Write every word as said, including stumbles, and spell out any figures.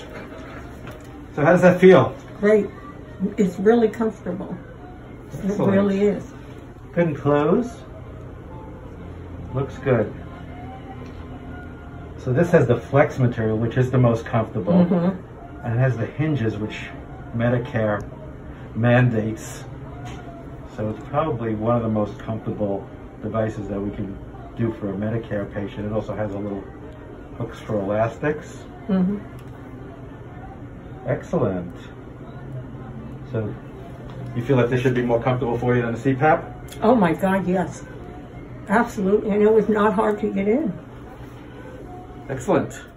So how does that feel? Great. It's really comfortable. Excellent. It really is. Good and close. Looks good. So this has the flex material, which is the most comfortable. Mm-hmm. And it has the hinges, which Medicare mandates. So it's probably one of the most comfortable devices that we can do for a Medicare patient. It also has a little hooks for elastics. Mm-hmm. Excellent. So you feel like this should be more comfortable for you than a C PAP? Oh my God, yes. Absolutely. And it was not hard to get in. Excellent.